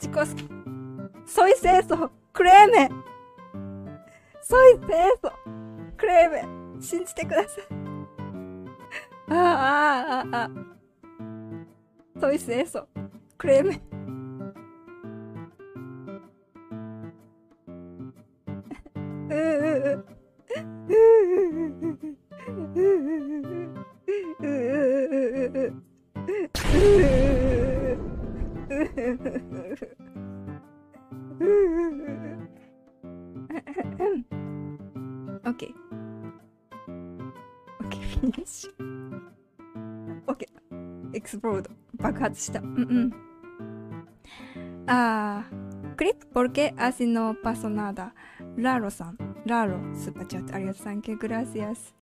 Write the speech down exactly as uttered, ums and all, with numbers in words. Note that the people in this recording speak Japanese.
Chicos, soy eso. Créeme. Soy eso. Créeme. 信じてください。ああ、ああ、ああ。Soy eso. Créeme. ううOK。OK、フィニッシュ。OK。エクスプロード。爆発した。うんうん。あー。クリップ、porque así no pasó nada。ラロさん。ラロ、スーパーチャット。ありがとう。サンキュー、グラシアス。